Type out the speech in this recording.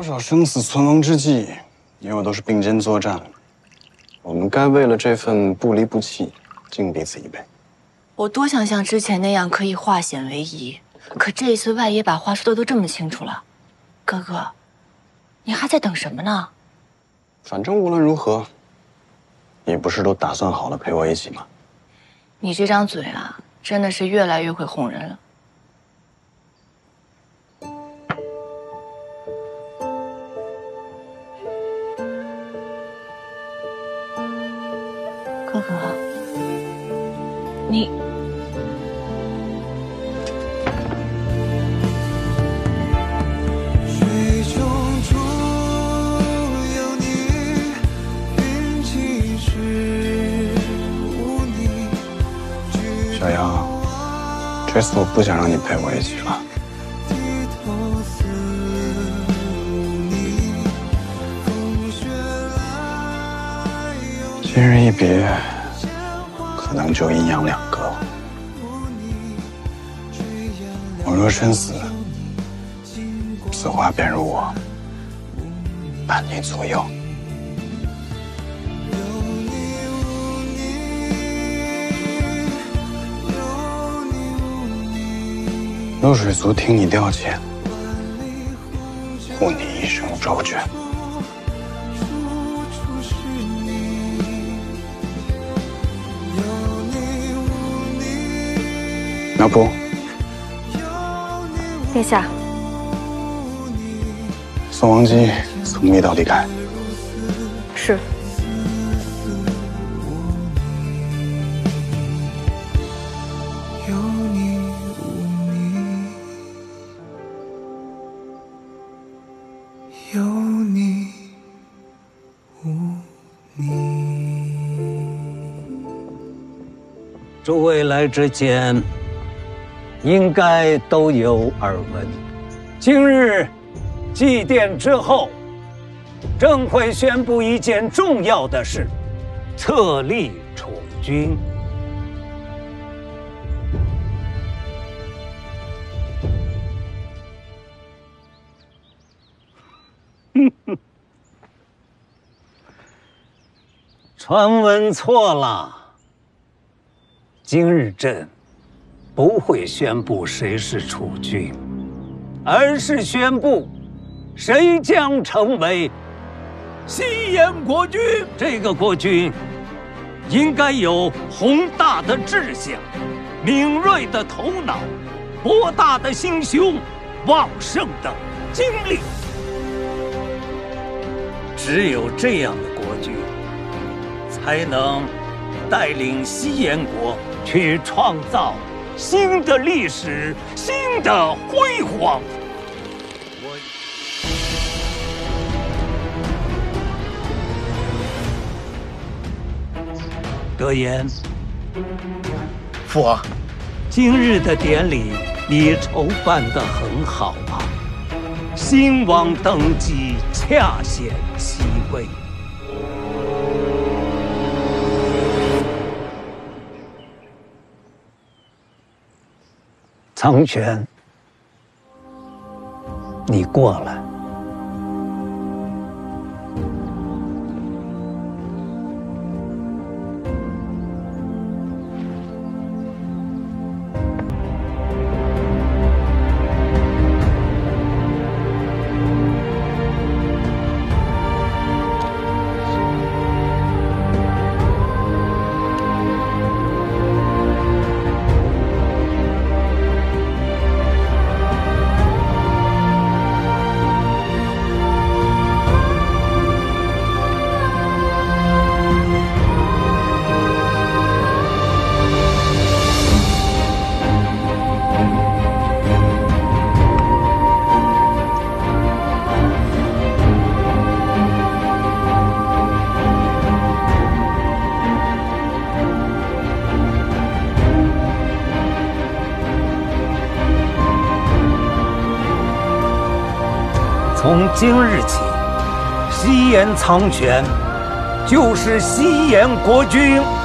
多少生死存亡之际，因为都是并肩作战，我们该为了这份不离不弃，敬彼此一杯。 我多想像之前那样可以化险为夷，可这一次外爷把话说的都这么清楚了，哥哥，你还在等什么呢？ 反正无论如何，你不是都打算好了陪我一起吗？ 你这张嘴啊，真的是越来越会哄人了。哥哥，你。 小杨，这次我不想让你陪我一起了。今日一别，可能就阴阳两隔。我若身死，此花便如我，伴你左右。流水族听你调遣，护你一生周全。苗圃， 殿下， 宋王姬从密道离开。 是。 有你无你。 诸位来之前，应该都有耳闻。今日祭奠之后，正会宣布一件重要的事：册立储君。传闻错了。今日朕不会宣布谁是储君，而是宣布谁将成为西燕国君。这个国君应该有宏大的志向、敏锐的头脑、博大的心胸、旺盛的精力。只有这样的国君，才能带领西燕国去创造新的历史、新的辉煌。德言， 父王， 今日的典礼你筹办得很好啊！新王登基，恰显其位。苍玄，你过来。从今日起，西燕苍玄就是西燕国君。